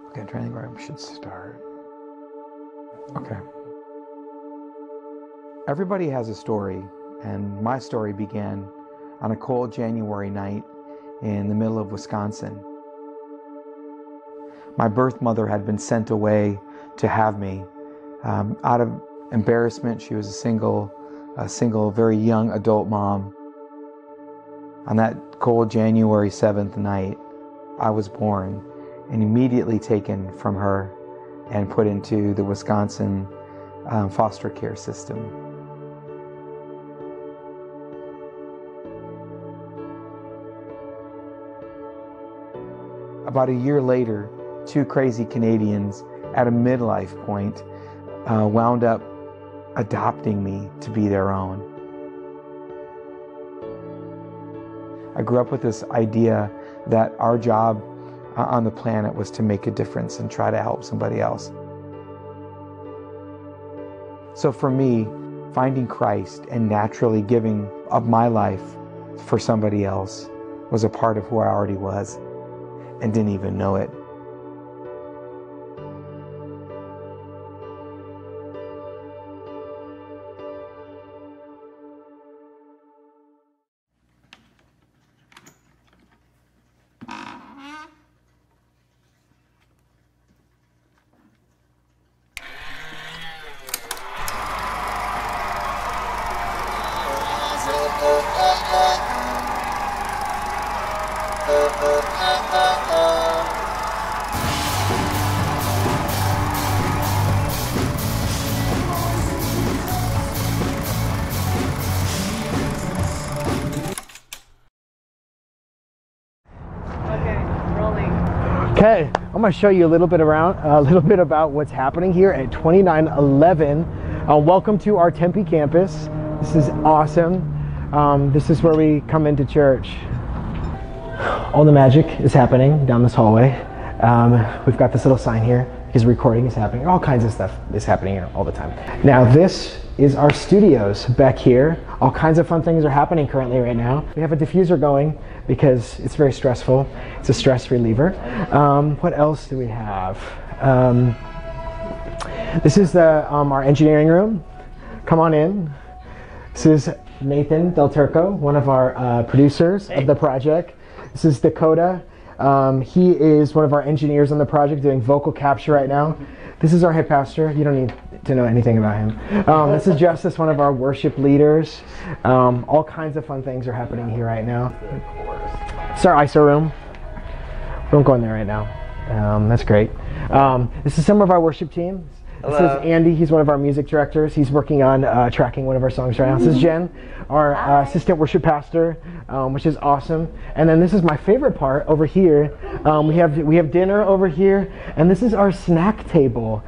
Okay, I'm trying to think where I should start. Okay. Everybody has a story, and my story began on a cold January night in the middle of Wisconsin. My birth mother had been sent away to have me. Out of embarrassment, she was a single, very young adult mom. On that cold January 7th night, I was born and immediately taken from her and put into the Wisconsin foster care system. About a year later, two crazy Canadians at a midlife point wound up adopting me to be their own. I grew up with this idea that our job on the planet was to make a difference and try to help somebody else. So for me, finding Christ and naturally giving up my life for somebody else was a part of who I already was and didn't even know it. Okay, I'm going to show you a little bit about what's happening here at 2911. Welcome to our Tempe campus. This is awesome. This is where we come into church. All the magic is happening down this hallway. We've got this little sign here because recording is happening. All kinds of stuff is happening here all the time. Now this is our studios back here. All kinds of fun things are happening currently right now. We have a diffuser going because it's very stressful. It's a stress reliever. What else do we have? This is our engineering room. Come on in. This is Nathan Del Turco, one of our producers of the project. This is Dakota. He is one of our engineers on the project doing vocal capture right now. This is our head pastor. You don't need to know anything about him. This is Justice, one of our worship leaders. All kinds of fun things are happening here right now. It's our ISO room. We won't go in there right now. That's great. This is some of our worship team. This is Andy. He's one of our music directors. He's working on tracking one of our songs right now. This is Jen, our assistant worship pastor, which is awesome. And then this is my favorite part over here. We have dinner over here, and this is our snack table.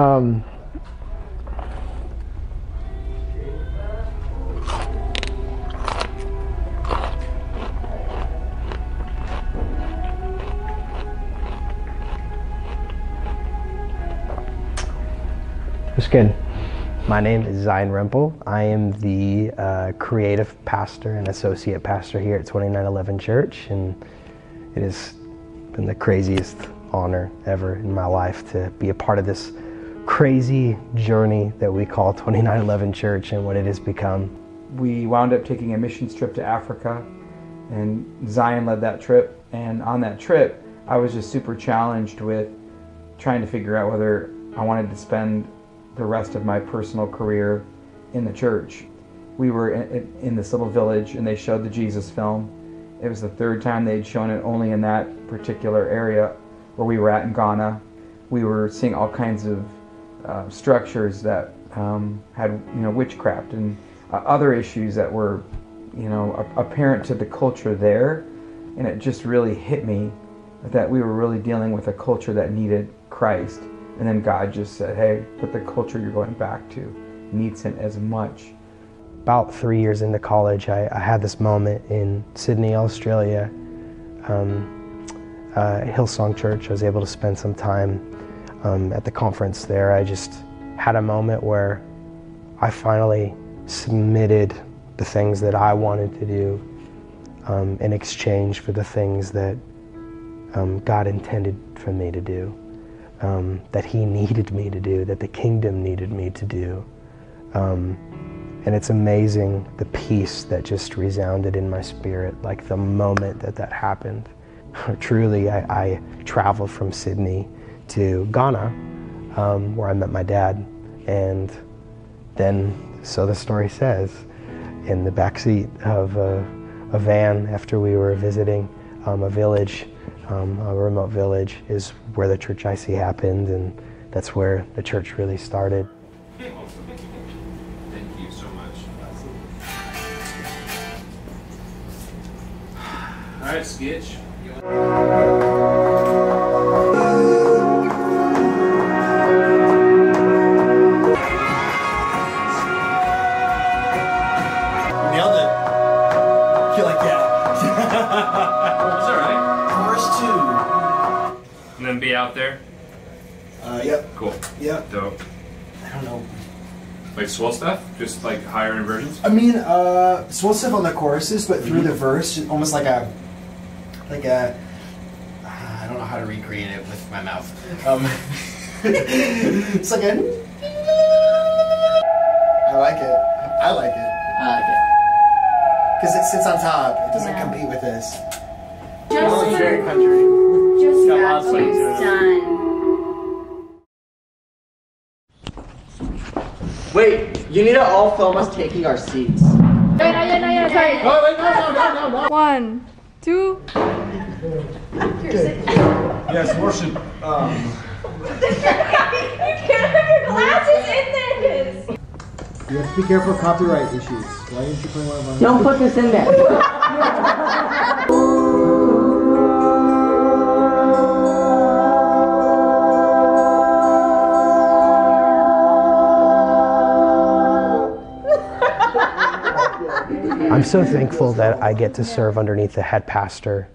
It's good. My name is Zion Rempel. I am the creative pastor and associate pastor here at 2911 Church, and it has been the craziest honor ever in my life to be a part of this crazy journey that we call 2911 Church and what it has become. We wound up taking a missions trip to Africa, and Zion led that trip. And on that trip, I was just super challenged with trying to figure out whether I wanted to spend the rest of my personal career in the church. We were in this little village, and they showed the Jesus film. It was the third time they'd shown it, only in that particular area where we were at in Ghana. We were seeing all kinds of structures that had, witchcraft and other issues that were, apparent to the culture there. And it just really hit me that we were really dealing with a culture that needed Christ. And then God just said, hey, but the culture you're going back to needs him as much. About 3 years into college, I had this moment in Sydney, Australia, Hillsong Church. I was able to spend some time at the conference there. I just had a moment where I finally submitted the things that I wanted to do in exchange for the things that God intended for me to do. that he needed me to do, that the kingdom needed me to do. And it's amazing the peace that just resounded in my spirit, like the moment that that happened. Truly, I traveled from Sydney to Ghana, where I met my dad. And then, so the story says, in the backseat of a van after we were visiting a village, a remote village, is where the Church I See happened, and that's where the church really started. Thank you so much. All right, Skitch. Nailed it. I feel like, yeah. That's all right. Chorus 2. And then be out there. Yep. Cool. Yep. Dope. I don't know. Like swell stuff? Just like higher inversions? I mean, swell stuff on the choruses, but through the verse, almost like a, I don't know how to recreate it with my mouth. It's like a, I like it. I like it. I like it. Because it sits on top. It doesn't Yeah. compete with this. Just Very country. just got got lots of things to done. Wait, you need to all film us taking our seats. Sorry. Oh, wait, no. 1, 2. Yes, worship. You can't have your glasses in this. You have to be careful of copyright issues. Why didn't you put one of Don't put this in there. I'm so thankful that I get to serve underneath a head pastor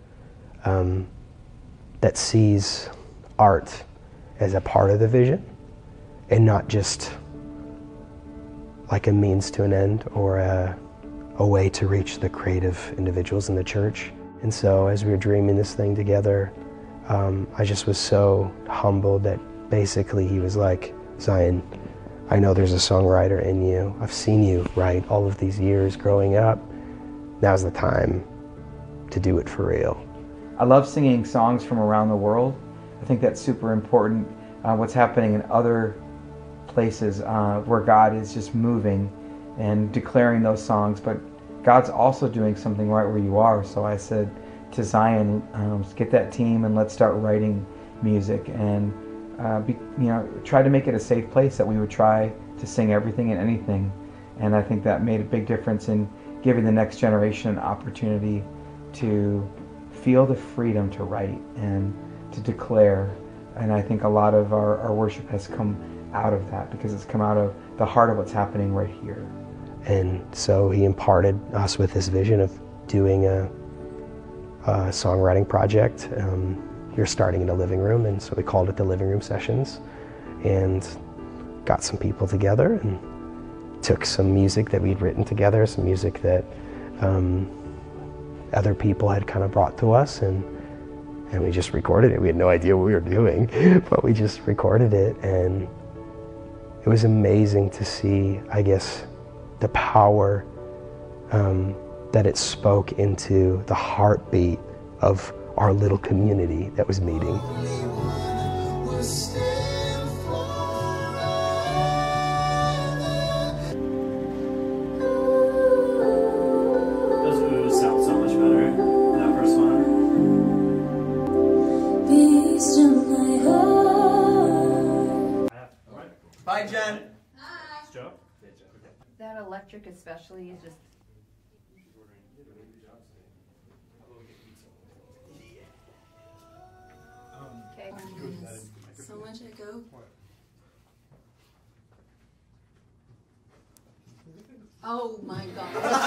that sees art as a part of the vision and not just like a means to an end or a way to reach the creative individuals in the church. And so as we were dreaming this thing together, I just was so humbled that basically he was like, Zion, I know there's a songwriter in you. I've seen you write all of these years growing up. Now's the time to do it for real. I love singing songs from around the world. I think that's super important. What's happening in other places where God is just moving and declaring those songs, but God's also doing something right where you are. So I said to Zion, get that team and let's start writing music and try to make it a safe place that we would try to sing everything and anything. And I think that made a big difference in giving the next generation an opportunity to feel the freedom to write and to declare. And I think a lot of our worship has come out of that because it's come out of the heart of what's happening right here. And so he imparted us with this vision of doing a songwriting project. We were starting in a living room, and so we called it the Living Room Sessions, and got some people together and took some music that we'd written together, some music that other people had kind of brought to us, and we just recorded it. We had no idea what we were doing, but we just recorded it, and it was amazing to see, I guess, the power that it spoke into the heartbeat of our little community that was meeting. Those oohs sound so much better than that first one. Bye, Jen. Joe? That electric especially is just. Okay. So much echo. Oh my god.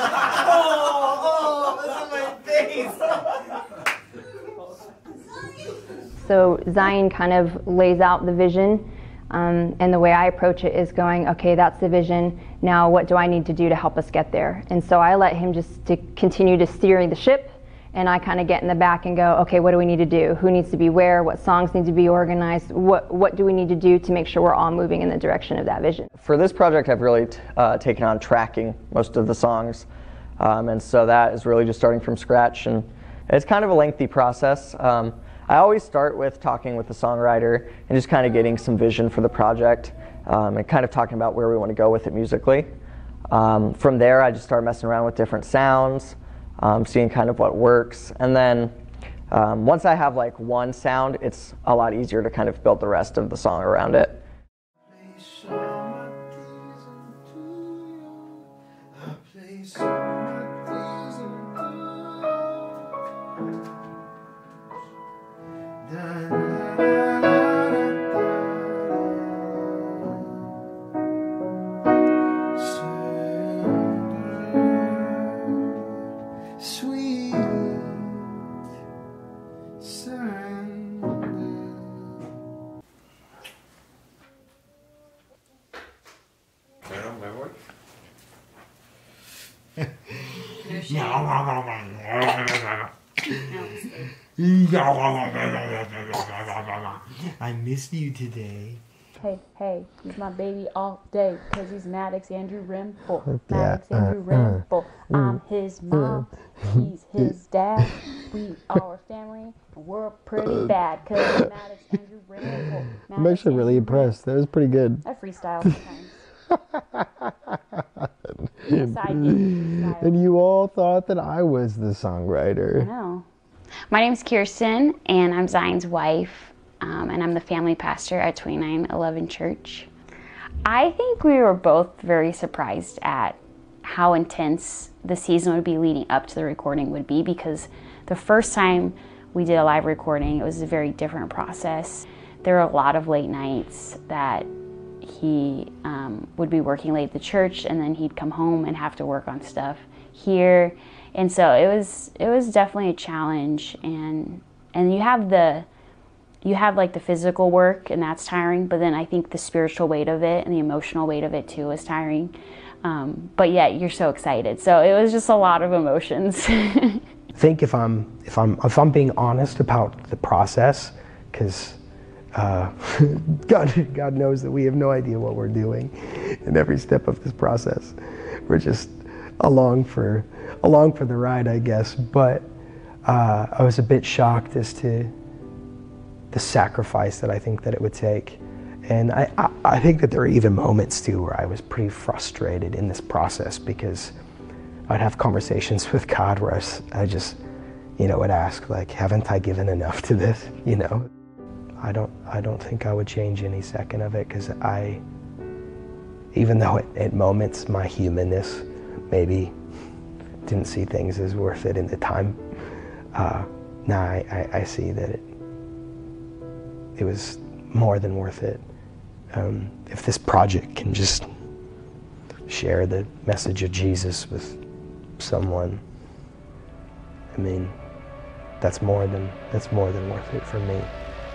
Oh, that's in my face. So Zion kind of lays out the vision, and the way I approach it is going, okay, that's the vision, now what do I need to do to help us get there? And so I let him just to continue to steer the ship, and I kind of get in the back and go, okay, what do we need to do? Who needs to be where? What songs need to be organized? What do we need to do to make sure we're all moving in the direction of that vision? For this project, I've really taken on tracking most of the songs, and so that is really just starting from scratch, and it's kind of a lengthy process. I always start with talking with the songwriter and just kind of getting some vision for the project, and kind of talking about where we want to go with it musically. From there, I just start messing around with different sounds, seeing kind of what works, and then once I have like one sound, it's a lot easier to kind of build the rest of the song around it. I missed you today. Hey, he's my baby all day, cause he's Maddox Andrew Rimple. Maddox Andrew Rimple. I'm his mom, he's his dad. We are family, and we're pretty bad, cause Maddox Andrew Rimple. I'm actually really impressed. That was pretty good. I freestyle sometimes. And you all thought that I was the songwriter. I know. My name's Kirsten, and I'm Zion's wife, and I'm the family pastor at 2911 Church. I think we were both very surprised at how intense the season would be leading up to the recording would be, because the first time we did a live recording, it was a very different process. There were a lot of late nights that he would be working late at the church, and then he'd come home and have to work on stuff here. And so it was definitely a challenge, and you have like the physical work, and that's tiring, but then I think the spiritual weight of it and the emotional weight of it too is tiring. But yet you're so excited. So it was just a lot of emotions. I think if I'm being honest about the process, because God knows that we have no idea what we're doing in every step of this process. We're just along for the ride, I guess. But I was a bit shocked as to the sacrifice that I think that it would take. And I think that there are even moments too where I was pretty frustrated in this process, because I'd have conversations with God where I just, would ask, like, haven't I given enough to this, I don't think I would change any second of it, because even though at moments my humanness maybe didn't see things as worth it in the time, now I see that it was more than worth it. If this project can just share the message of Jesus with someone, I mean, that's more than worth it for me.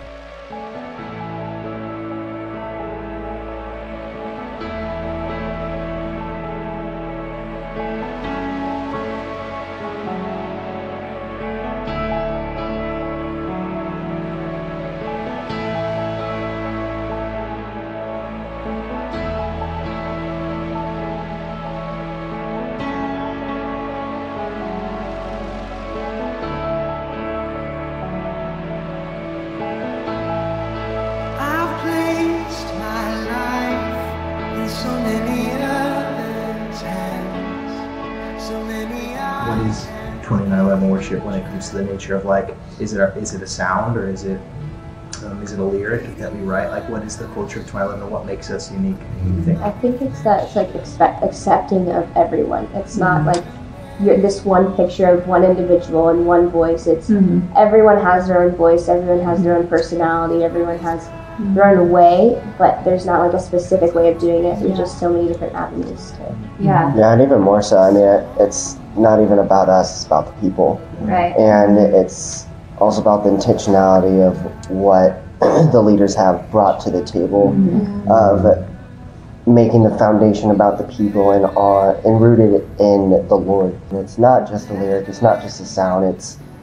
What is 2911 worship when it comes to the nature of, like, is it a sound, or is it a lyric that we write? Like, what is the culture of 2911 and what makes us unique, you think? I think it's that it's like accepting of everyone. It's not like you're this one picture of one individual and one voice. It's everyone has their own voice, everyone has their own personality, everyone has their own way, but there's not like a specific way of doing it. There's just so many different avenues to it. Yeah, and even more so, I mean, it's not even about us, it's about the people. Right. And it's also about the intentionality of what the leaders have brought to the table, of making the foundation about the people and rooted in the Lord. And it's not just a lyric, it's not just a sound, it's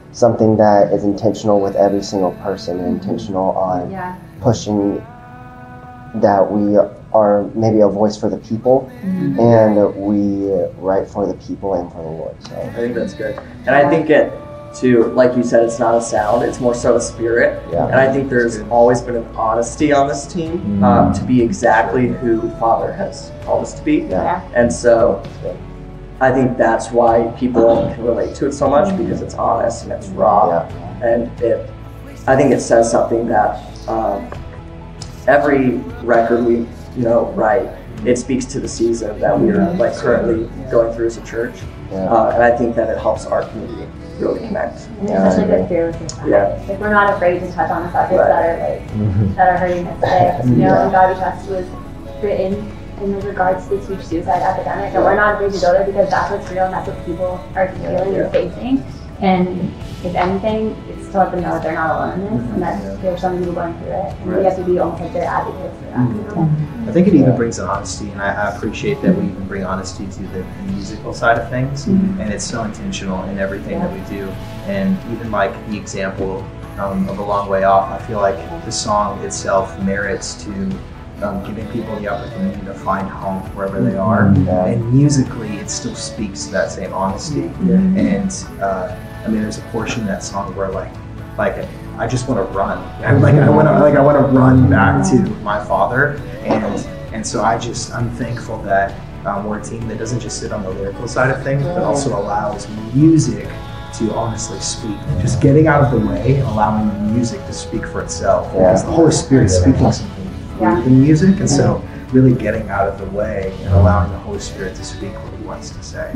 something that is intentional with every single person, and intentional on pushing that we are maybe a voice for the people, and we write for the people and for the Lord. So I think that's good. And I think it, too, like you said, it's not a sound, it's more so a spirit. Yeah. And I think there's always been an honesty on this team to be exactly who Father has called us to be. Yeah. And so I think that's why people can relate to it so much, because it's honest and it's raw. And I think it says something that every record we write, it speaks to the season that we're like currently going through as a church. And I think that it helps our community really connect. And there's such a good fear with it. Like, we're not afraid to touch on the subjects that are like that are hurting us today. You know, and God We Trust was written in regards to this huge suicide epidemic, and we're not afraid to go there because that's what's real and that's what people are feeling and facing. And if anything, it's to let them know that they're not alone in this, and that there's so many people going through it, and we have to be almost like their advocates for that. You know? I think it even brings an honesty, and I appreciate that we even bring honesty to the musical side of things, and it's so intentional in everything that we do. And even like the example of A Long Way Off, I feel like the song itself merits to giving people the opportunity to find home wherever they are. And musically, it still speaks to that same honesty. And I mean, there's a portion of that song where like I just want to run. I want to run back to my Father. And so I'm thankful that we're a team that doesn't just sit on the lyrical side of things, but also allows music to honestly speak. Just getting out of the way and allowing the music to speak for itself. Because the Holy Spirit speaking something through the music, and so really getting out of the way and allowing the Holy Spirit to speak what He wants to say.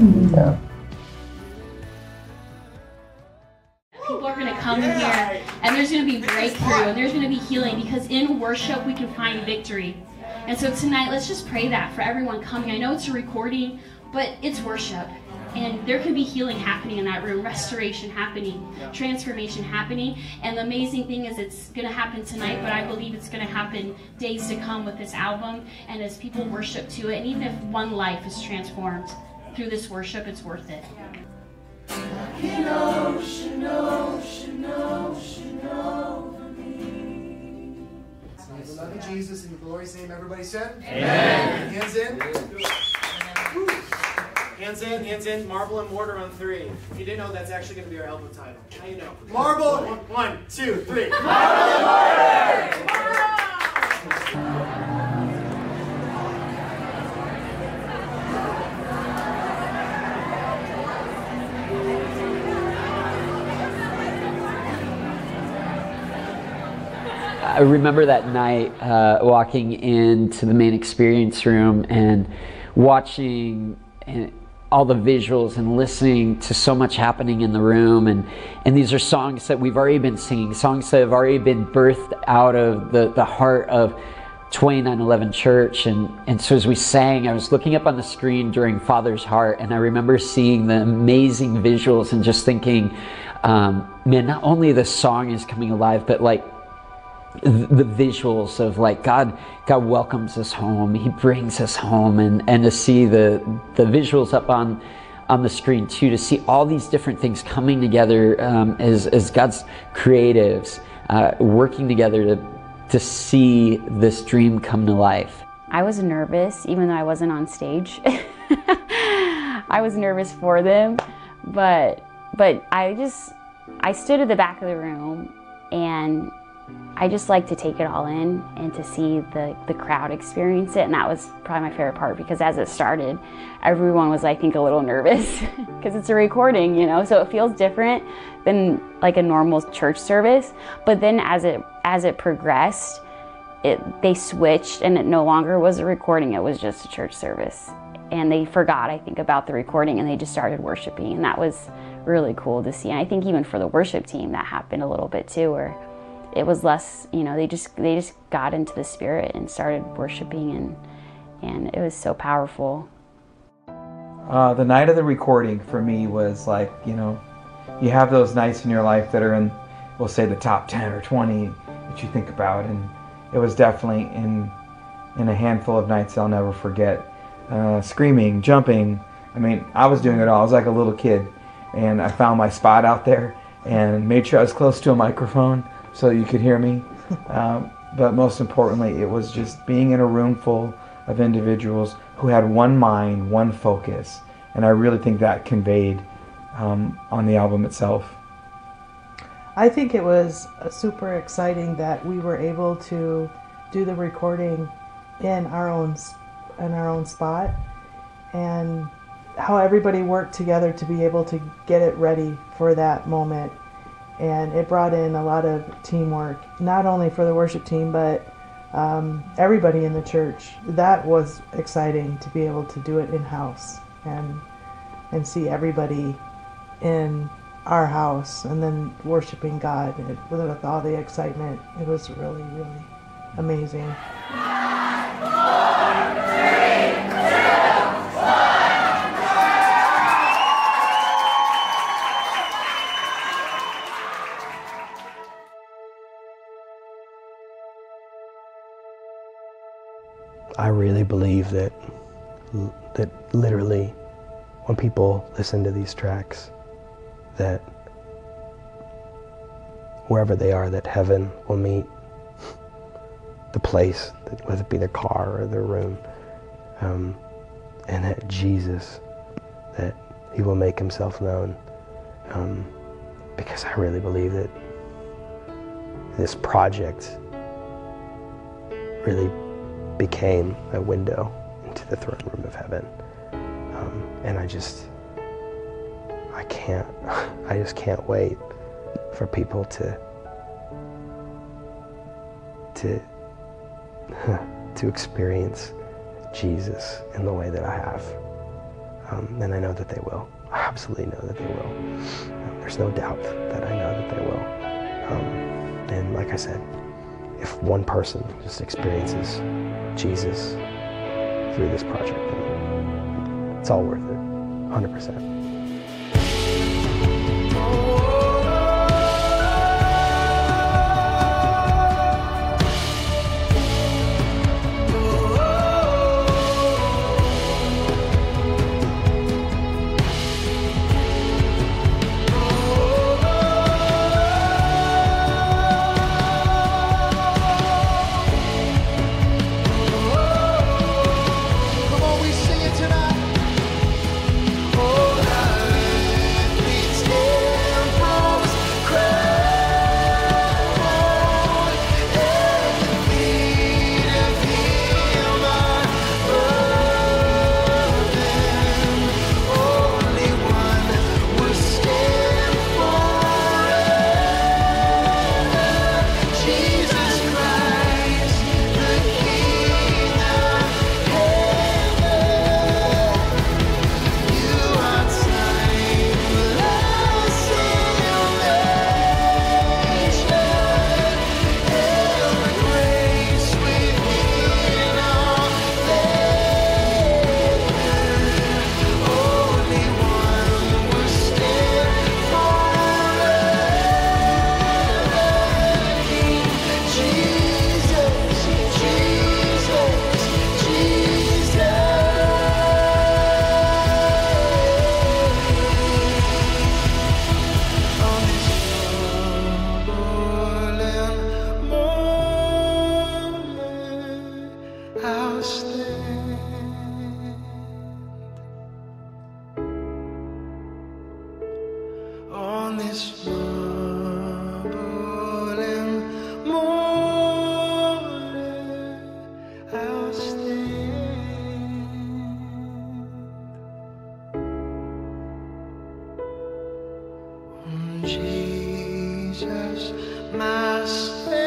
People are going to come in here, and there's going to be breakthrough, and there's going to be healing, because in worship we can find victory. And so tonight, let's just pray that for everyone coming. I know it's a recording, but it's worship. And there can be healing happening in that room, restoration happening, transformation happening. And the amazing thing is it's going to happen tonight, but I believe it's going to happen days to come with this album. And as people worship to it, and even if one life is transformed through this worship, it's worth it. We love you, Jesus, in your glorious name. Everybody said? Amen. Hands in. Woo. Hands in, marble and mortar on 3. If you didn't know, that's actually going to be our album title. How you know? Marble. 1, 2, 3. Marble and mortar! I remember that night walking into the main experience room and watching all the visuals and listening to so much happening in the room, and these are songs that we've already been singing, songs that have already been birthed out of the heart of 2911 Church, and so as we sang, I was looking up on the screen during Father's Heart, and I remember seeing the amazing visuals and just thinking, man, not only the song is coming alive, but like the visuals of like God welcomes us home, He brings us home, and to see the visuals up on the screen too, to see all these different things coming together as God's creatives working together to see this dream come to life. I was nervous, even though I wasn't on stage. I was nervous for them, but I stood at the back of the room, and I just like to take it all in and to see the crowd experience it, and that was probably my favorite part, because as it started, everyone was, I think, a little nervous because it's a recording, you know, so it feels different than like a normal church service. But then as it progressed, they switched, and it no longer was a recording, it was just a church service. And they forgot, I think, about the recording, and they just started worshiping, and that was really cool to see. And I think even for the worship team, that happened a little bit too, where it was less, you know, they just got into the Spirit and started worshiping, and it was so powerful. The night of the recording for me was like, you know, you have those nights in your life that are in, we'll say, the top 10 or 20 that you think about, and it was definitely in a handful of nights I'll never forget. Screaming, jumping, I mean, I was doing it all. I was like a little kid, and I found my spot out there, and made sure I was close to a microphone so you could hear me. But most importantly, it was just being in a room full of individuals who had one mind, one focus, and I really think that conveyed on the album itself. I think it was super exciting that we were able to do the recording in our own spot, and how everybody worked together to be able to get it ready for that moment. And it brought in a lot of teamwork, not only for the worship team, but everybody in the church. That was exciting to be able to do it in-house and see everybody in our house and then worshiping God with all the excitement. It was really, really amazing. I really believe that literally when people listen to these tracks, that wherever they are, that heaven will meet the place, whether it be their car or their room, and that Jesus, that he will make himself known, because I really believe that this project really became a window into the throne room of heaven. And I just can't wait for people to experience Jesus in the way that I have. And I know that they will. I absolutely know that they will. There's no doubt that I know that they will. And like I said, if one person just experiences Jesus through this project, then it's all worth it, 100%. On this bubbling morning, I'll stand on Jesus, my Savior.